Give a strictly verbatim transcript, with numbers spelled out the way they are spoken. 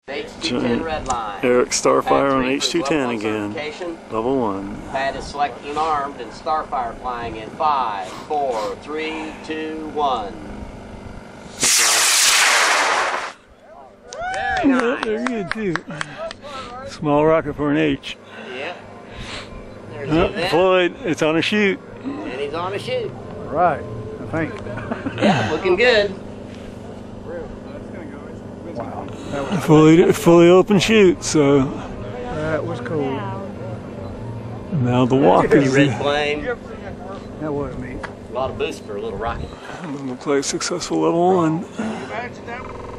H two ten Redline. Eric Starfire on H two ten again. Level one. Pad is selected and armed, and Starfire flying in five, four, three, two, one. Very nice. Yeah, they're good too. Small rocket for an H. Yep. There's Oh, Floyd, it's on a shoot. And he's on a shoot. Right, I think. Yeah, looking good. Wow. Fully, fully open shoot, so That was cool. now the walk Pretty is red the, flame. That was neat. A lot of boost for a little rocket. we'll play successful level one. That's that one.